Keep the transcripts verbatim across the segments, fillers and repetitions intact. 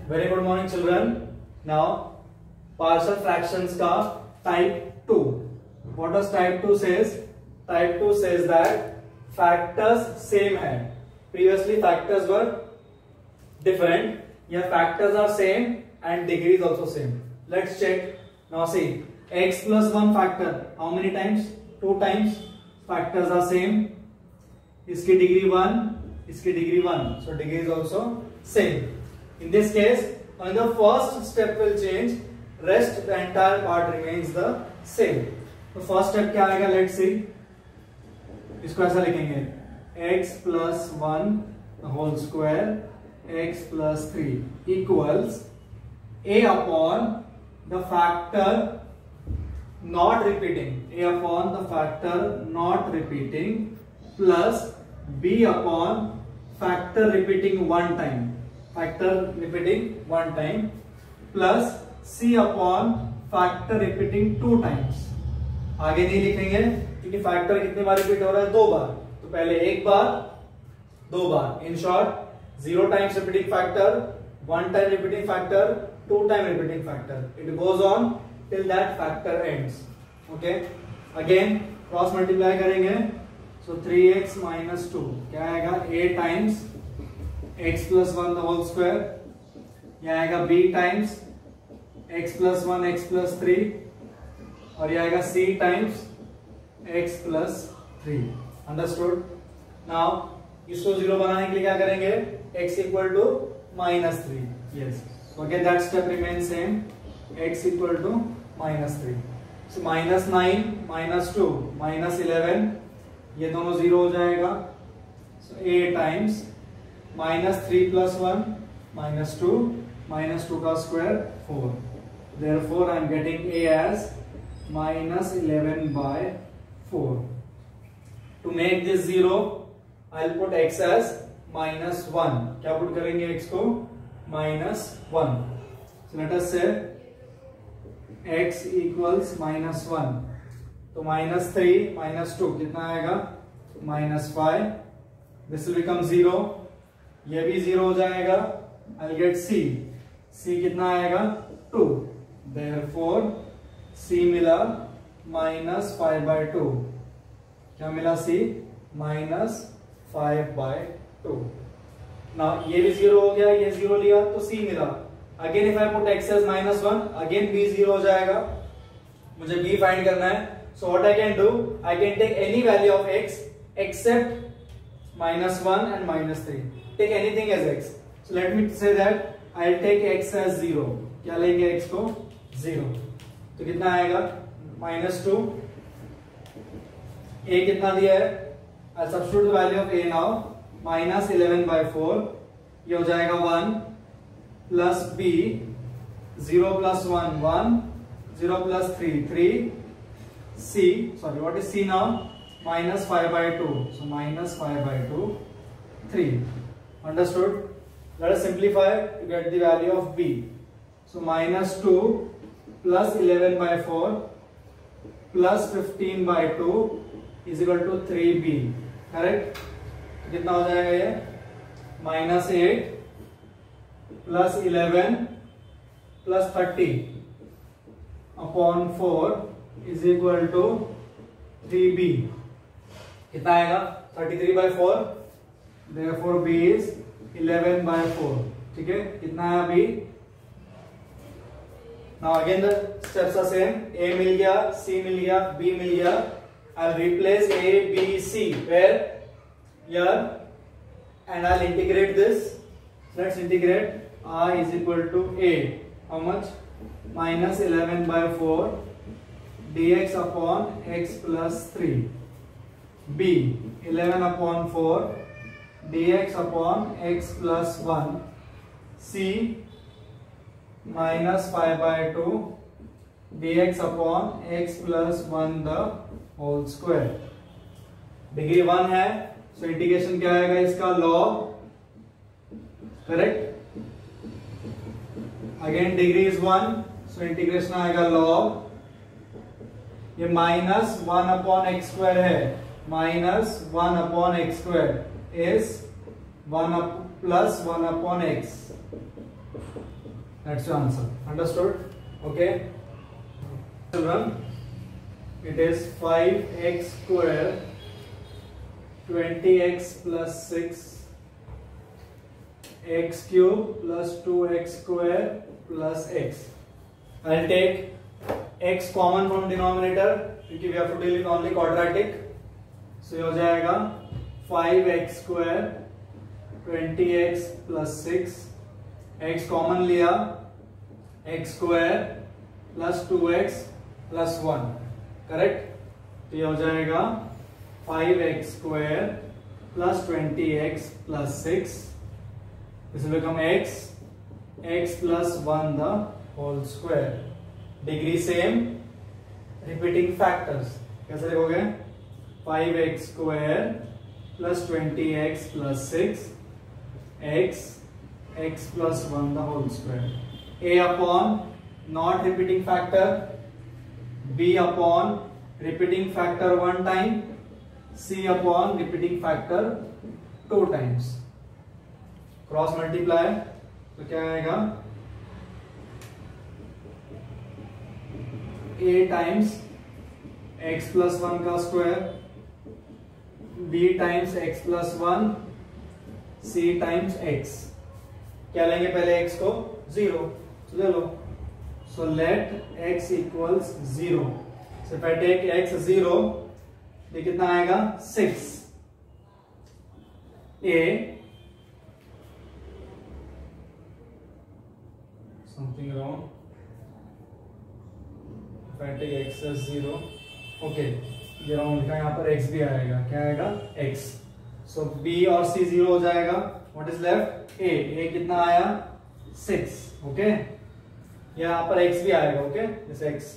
Very good morning children. Now partial fractions का type two. What does type two says? Type two says that factors same है। Previously factors were different, या factors are same and degree is also same. Let's check. Now see x plus one factor how many times? two times. Factors are same. इसकी degree one, इसकी degree one, so degree is also same. In this case, only the first step will change, rest the entire part remains the same. तो first step क्या आएगा? Let's see. इसको ऐसा लिखेंगे x plus one whole square x plus three equals a upon the factor not repeating, a upon the factor not repeating plus b upon factor repeating one time, factor repeating one time plus c upon factor repeating two times. आगे नहीं लिखेंगे क्योंकि factor कितने बार repeat हो रहा है? दो बार। तो पहले एक बार, दो बार। In short zero times repeating factor, one time repeating factor, two time repeating factor. It goes on till that factor ends. Okay, again cross multiply करेंगे। So three x minus two क्या आएगा? a times x plus one the whole square, यह आएगा b times x plus one x plus three, और यह आएगा c times x plus three. Understood? Now इसको zero बनाने के लिए क्या करेंगे? x equal to minus three. Yes, so again that step remain same, x equal to minus three. So minus nine minus two minus eleven, ये दोनों zero हो जाएगा। सो so, a times minus three plus one minus two, minus two का square four. Therefore I am getting a as minus eleven by four. To make this zero, I'll put x as minus one. क्या पुट करेंगे x को? minus one. So let us say x equals minus one. तो minus three minus two कितना आएगा? minus five. This will become zero. ये भी zero हो जाएगा. I'll get c. c कितना आएगा? two. Therefore c मिला minus five by two. क्या मिला c? minus five by two. Now ये भी zero हो गया, ये zero लिया तो c मिला. Again if I put x as minus one, again b zero हो जाएगा. मुझे b फाइंड करना है. So what I can do? I can take any value of x except minus one and minus three. Take anything as x. So let me say that I'll take x as zero. क्या लेंगे x को? zero. तो कितना आएगा? minus two. a कितना दिया है? I'll substitute the value of a now. minus eleven by four. ये हो जाएगा one. Plus b. zero plus one, one. zero plus three, three. c, sorry, what is c now? Minus five by two. So minus five by two, three. Understood? Let us simplify to get the value of b. So minus two plus eleven by four plus fifteen by two is equal to three b. Correct? कितना हो जाएगा ये? Minus eight plus eleven plus thirty upon four is equal to three b. कितना आएगा? thirty-three by four. Therefore b is eleven by four. ठीक है? कितना आया b? Now again the steps are same. a मिल गया, c मिल गया, b मिल गया. I'll replace a, b, c where? Here, and I'll integrate this. Let's integrate. I is equal to a. How much? Minus eleven by four dx upon x plus three. b eleven upon four dx upon x plus one. c minus five by two dx upon x plus one the whole square. Degree one है, so so integration क्या आएगा इसका? log. करेक्ट? अगेन degree is one, so integration आएगा log. ये minus one upon x square है, minus one upon x square is one plus one upon x. That's your answer. Understood? Okay. Children, it is five x square twenty x plus six x cube plus two x square plus x. I'll take x common from denominator क्योंकि we have to deal with only quadratic. So ये हो जाएगा five x square twenty x plus six. x common लिया x square plus two x plus one. Correct? तो ये हो जाएगा five x square plus twenty x plus six. This will become x, x plus one the whole square. Degree same, repeating factors. कैसे लिखोगे? five x square plus twenty x plus six, x, x plus one the whole square. A upon not repeating factor, b upon repeating factor one time, c upon repeating factor two times. Cross multiply तो क्या आएगा? a times x plus one का square, b times x plus one, c times x. क्या लेंगे पहले x को? Zero. तो ले लो. So let x equals zero. So if I take x zero, ये कितना आएगा? Six. a something wrong. If I take x as zero, okay, ये wrong लिखा है यहाँ पर x भी आएगा. क्या आएगा? x. So b और c जीरो हो जाएगा. What is left? a. a कितना आया? six. Okay. यहाँ पर x भी आएगा. Okay, this x.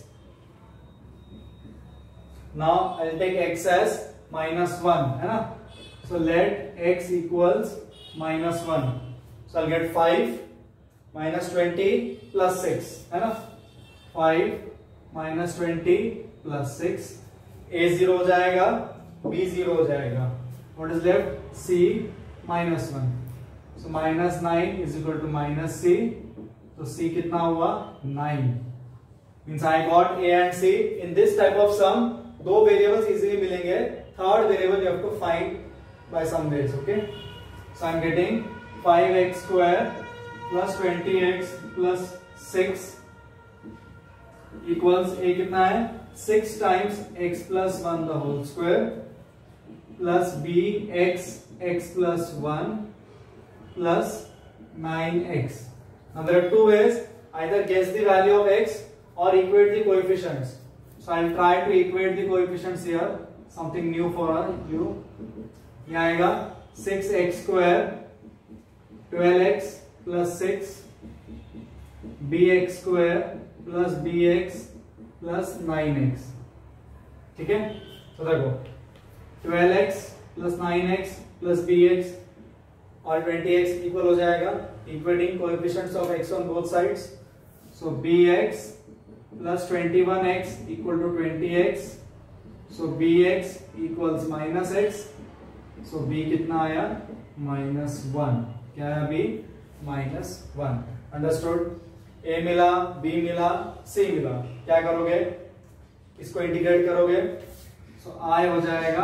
Now I'll take x as minus one, है ना? So let x equals minus one. So I'll get five. Minus twenty plus six है ना? Five minus twenty plus six. A zero हो जाएगा, b zero हो जाएगा. What is left? C minus one. So minus nine is equal to minus c. तो c कितना हुआ? Nine. Means I got a and c. In this type of sum दो variables easily मिलेंगे. Third variable you have to find by some ways. Okay. So I am getting five x square plus twenty x plus six equals a कितना है? Six times x plus one the whole square plus b x x plus one plus nine x. Now there are two ways. Either guess the value of x or equate the coefficients. So I will try to equate the coefficients here. Something new for you. ये आएगा six x square twelve x plus six, b x square plus b x plus nine x. ठीक है? तो देखो twelve x plus nine x plus b x और twenty x equal हो जाएगा. Equating coefficients of x on both sides. So bx plus twenty one x equal to twenty x. So bx equals minus x. So b कितना आया? Minus one. क्या है अभी? Minus one. Understood? a मिला, b मिला, c मिला. क्या करोगे? इसको इंटीग्रेट करोगे. सो so, i हो जाएगा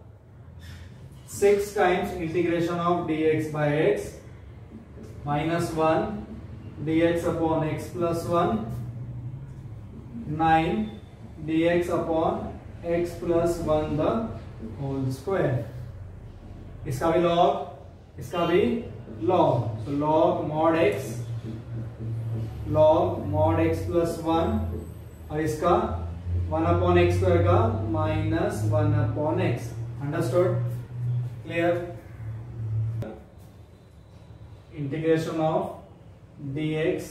six times integration of dx by x minus one dx upon x plus one, nine dx upon x plus one the whole square. इसका भी लॉग, इसका भी log. So log mod x, log mod x plus one और इसका one upon x square का minus one upon x. Understood? Clear? Integration of dx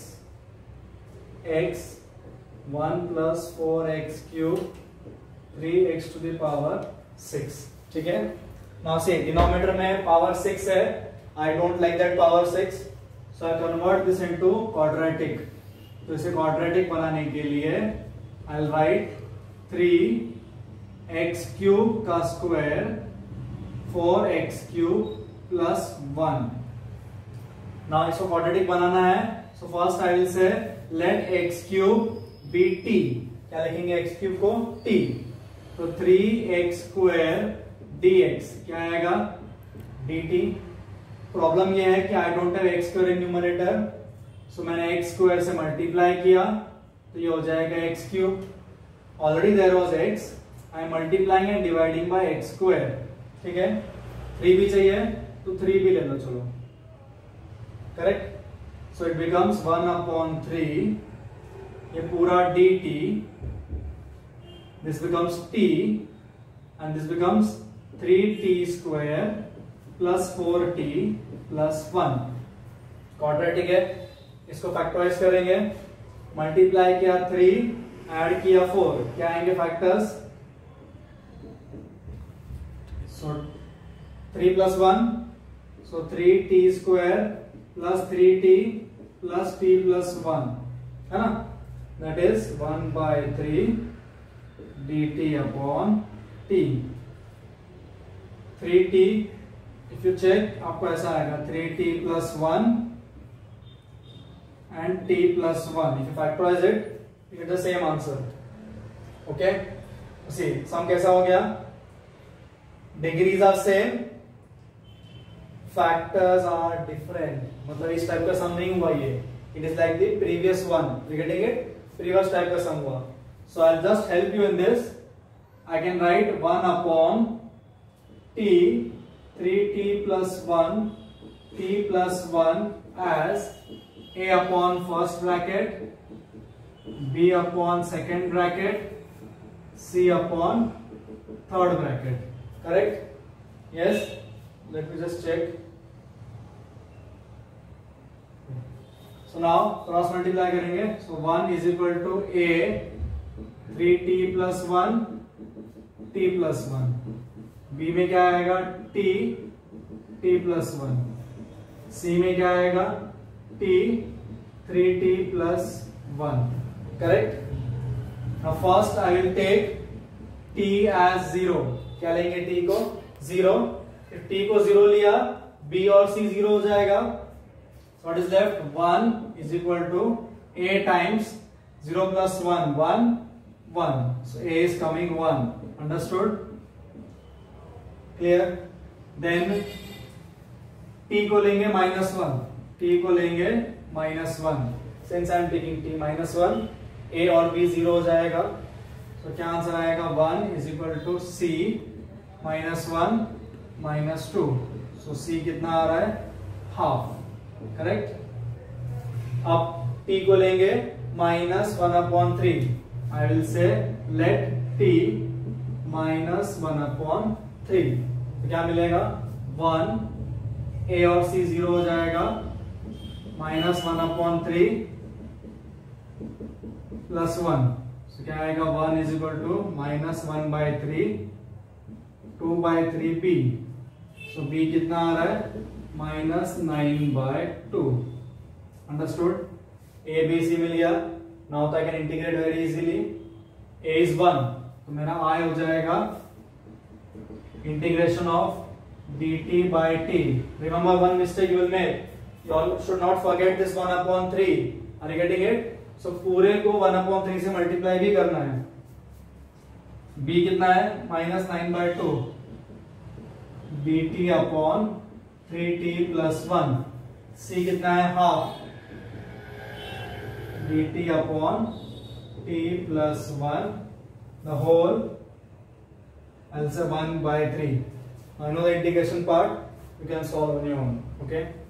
x one plus four x cube three x two the power six. ठीक है? Now see denominator में power six है. I don't like that power six, so I convert this into quadratic. तो इसे quadratic बनाने के लिए I'll write three x cube का square four x cube plus one now इसको क्वाड्रेटिक बनाना है, so first I will say let x cube be t, क्या लिखेंगे x क्यूब को t, तो थ्री एक्स स्क्वायर dx क्या आएगा dt। प्रॉब्लम ये है कि I don't have x square in numerator, so मैंने x स्क्वायर से मल्टीप्लाई किया तो ये हो जाएगा x cube, already there was x, I am multiplying and dividing by x square, ठीक है। थ्री भी चाहिए तो थ्री भी ले लो, चलो correct. So it becomes one upon three, ये पूरा dt, this becomes t and this becomes three t square plus four t plus one, quadratic है, इसको फैक्टराइज करेंगे, मल्टीप्लाई किया थ्री, ऐड किया फोर, क्या आएंगे factors, so three plus one, so three t square plus three t plus t plus one, है ना, that is one by three dt upon t। Three t if you check आपको ऐसा आएगा three t plus one and t plus one, if you factorize it you get the same answer, okay। see sum कैसा हो गया, degrees are same, factors are different, मतलब इस type का sum नहीं हुआ ये, it is like the previous one, you getting it, previous type का sum हुआ। So I'll just help you in this, I can write one upon t, three t plus one, t plus one as a upon first bracket, b upon second bracket, c upon third bracket, correct? Yes, let me just check. So now cross multiply करेंगे, so one is equal to a, three t plus one, t plus one, b में क्या आएगा t, t plus वन, c में क्या आएगा t, three t plus one, correct? Now first I will take t as zero, क्या लेंगे t को zero, if t को zero लिया b और c zero हो जाएगा, so what is left, one is equal to a times zero plus one, one, one, so a is coming one, understood, clear? Then t को लेंगे minus one, t को लेंगे minus one, since I am taking t minus one, a और b zero हो जाएगा, so क्या answer आएगा, one is equal to c minus one minus two, so c कितना आ रहा है, half, correct? अब t को लेंगे minus one upon three, I will say let t minus one upon three, तो क्या मिलेगा, वन, a और c जीरो हो जाएगा, minus one upon three plus one, तो क्या आएगा, one is equal to minus one by three, two by three b, so b कितना आ रहा है, minus nine by two, understood? a b c मिल गया, नाउ तो I can integrate very easily, a is one, तो मेरा i हो जाएगा integration of dt by t. Remember one mistake you will make, you all should not forget this one upon three, are you getting it? So पूरे को one upon three से multiply भी करना है, b कितना है, minus nine by two, dt upon three t plus one, c कितना है, half, dt upon t plus one, the whole I'll say one by three. I know the integration part, you can solve on your own, okay?